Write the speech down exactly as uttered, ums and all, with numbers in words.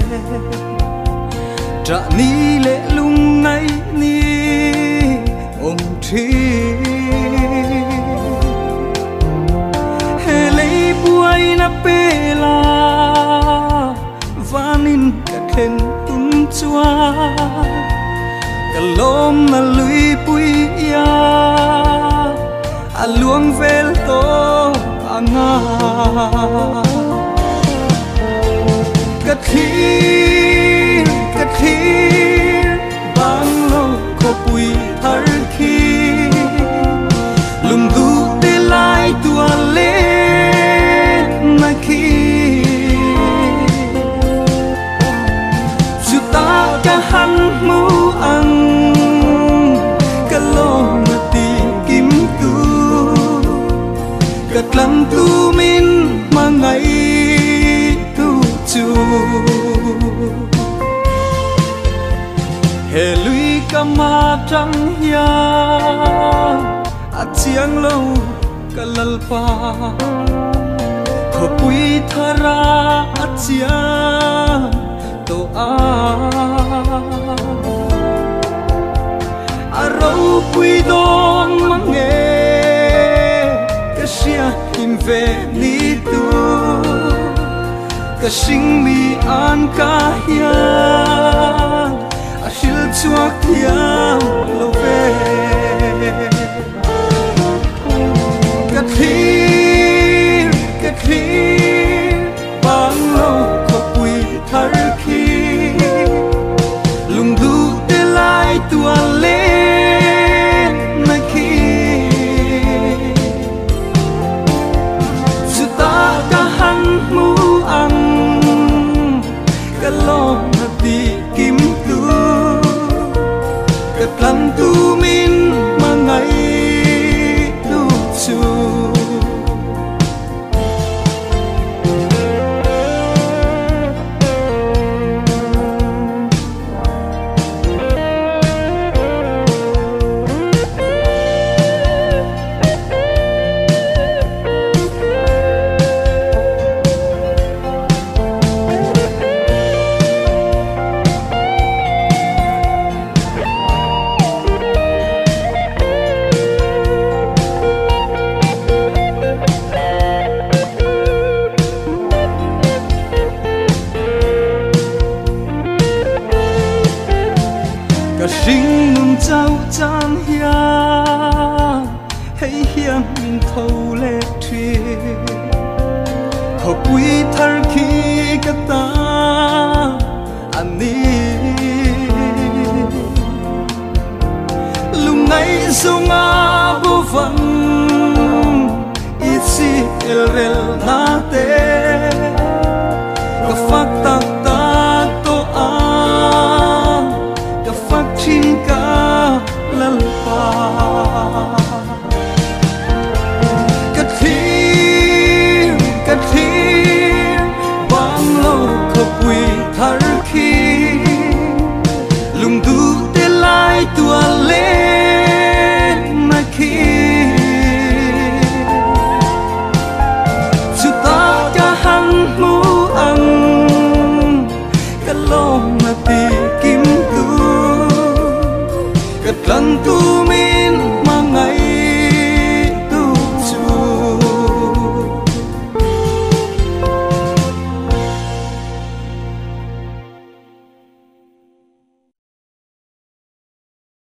trả ni lệ lung ngay ni ôm thi he lấy buai na pe la vanin cả khen tung chua cả lom na lui pui ya a luang vel to anga cả khi cả khi bang lo ko pui thar khi lung du te lai tua le na khi chu ta ka han mu ang ka lo na ti kim tu ka tlam tu min mangai tu chu he lui kama trăng ya a chiang lo kalalpa ko pui thara a chia to a a ro pui don mange ka sia kim ve ni tu ka sing mi an ka ya shil chuak thiam lo ve ka thir ka thir bang lo ko pui thar khi lung du te lai tua le na khi chu ta ka han mu ang ka lo na ti kim tu lam tu min mangai tu chu sinh nung trao chan hia hay hiang min thâu lệ thuê họ quý thar khi cả ta anh đi lung ngay sông a vô vân ít si el rel na te có phát ta ta to a chin ka lalpa ka thir ka thir bang lo ko pui thar khi lung du te lai tua le